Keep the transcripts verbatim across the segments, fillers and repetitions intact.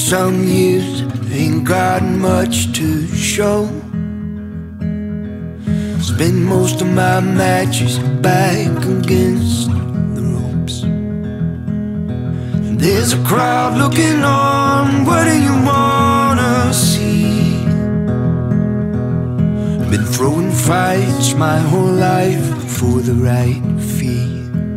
some years ain't got much to show. Spend most of my matches back against the ropes. There's a crowd looking on, what do you wanna see? Been throwing fights my whole life for the right fee.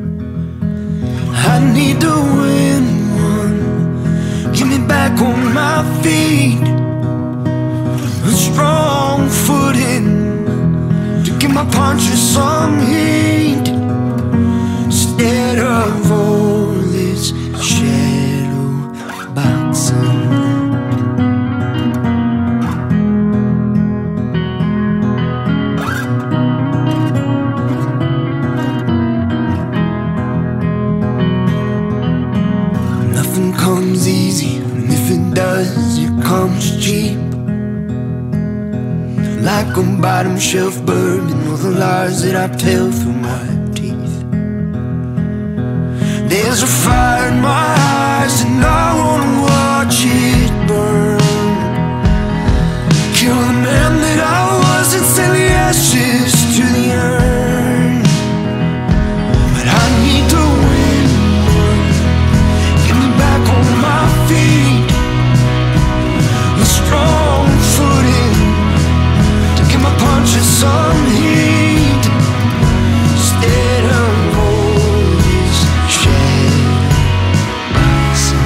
I need to win one, get me back on my feet, a strong footing to give my punches some heat, instead of all this shadow boxing. Nothing comes easy, and if it does, it comes cheap. Like a bottom shelf bourbon, all the lies that I tell through my teeth. There's a fire in my eyes and I wanna watch it burn. Kill the man that I was and send the ashes to the urn. But I need to win one, get me back on my feet, a strong footing, my punches some heat, instead of all this shadow boxing.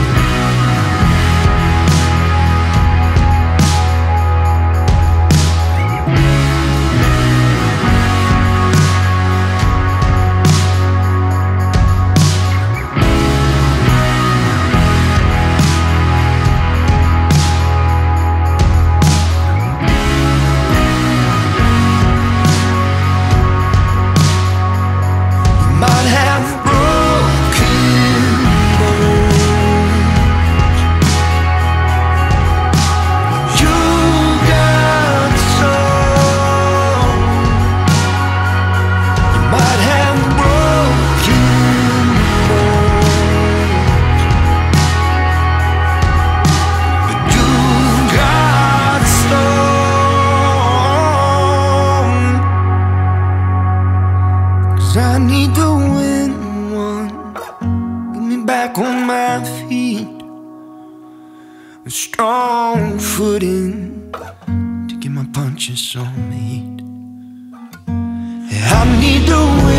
I need to win one, get me back on my feet, a strong footing to get my punches on the heat. I need to win.